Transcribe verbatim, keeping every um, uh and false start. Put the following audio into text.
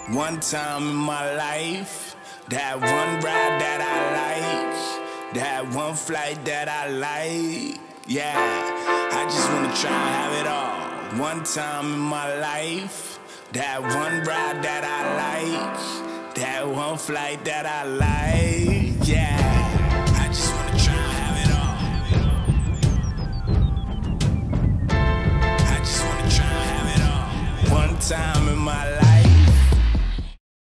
One time in my life, that one ride that I like, that one flight that I like, yeah, I just wanna try and have it all. One time in my life, that one ride that I like, that one flight that I like, yeah, I just wanna try and have it all. I just wanna try and have it all. One time in my life.